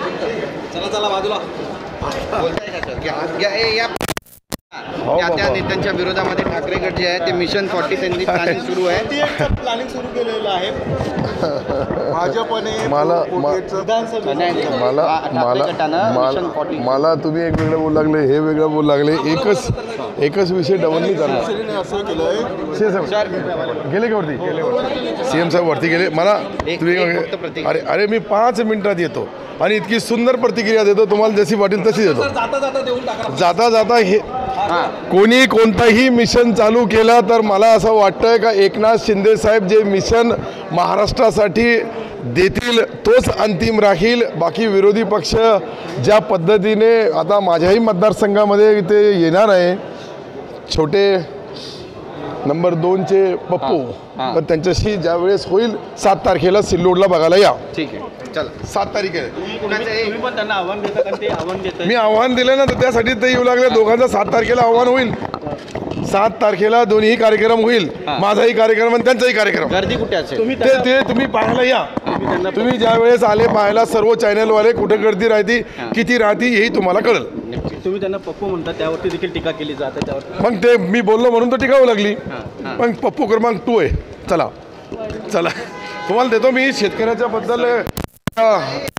चला चला बाजूला बोलताय का सर? त्या नेत्यांच्या विरोधामध्ये ठाकरे गट जे आहे ते मिशन 40 त्यांनी प्लॅनिंग सुरू आहे. प्लॅनिंग सुरू केलेलं आहे भाजपने मला मला तुम्ही एक वेगळं बोलू लागले, हे वेगळं बोलू लागले. एकच विषय डबल नाही करणार. असं केलंय गेले का वरती? सीएम साहेब वरती गेले. मला तुम्ही अरे मी 5 मिनिटात येतो आणि इतकी सुंदर प्रतिक्रिया देतो, तुम्हाला जशी वाटेल तशी देतो. जाता जाता हे कोणी कोणताही मिशन चालू केलं तर मला असं वाटतं का एकनाथ शिंदे साहेब जे मिशन महाराष्ट्रासाठी देतील तोच अंतिम राहील. बाकी विरोधी पक्ष ज्या पद्धतीने आता माझ्याही मतदारसंघामध्ये इथे येणार आहे छोटे नंबर 2चे पप्पू, तर त्यांच्याशी ज्या वेळेस होईल 7 तारखेला सिल्लोडला बघायला या. ठीक आहे, चला 7 तारीख आहे. तुम्ही पण त्यांना आव्हान देता कारण ते आव्हान देतात. मी आव्हान दिलं ना, तर त्यासाठी ते येऊ लागले. दोघांचा 7 तारखेला आव्हान होईल. 7 तारखेला दोन्ही कार्यक्रम होईल, माझाही कार्यक्रम आणि त्यांचाही कार्यक्रम. गर्दी कुठे असेल ते तुम्ही पाहायला या. तुम्ही ज्या वेळेस आले पाहायला सर्व चॅनलवाले कुठे गर्दी राहते किती राहते हेही तुम्हाला कळेल. तुम्ही त्यांना पप्पू म्हणता त्यावरती देखील टीका केली जाते त्यावर. मग ते मी बोललो म्हणून तर टिकावं लागली. मग पप्पू क्रमांक 2 आहे. चला चला तुम्हाला देतो मी शेतकऱ्याच्या बद्दल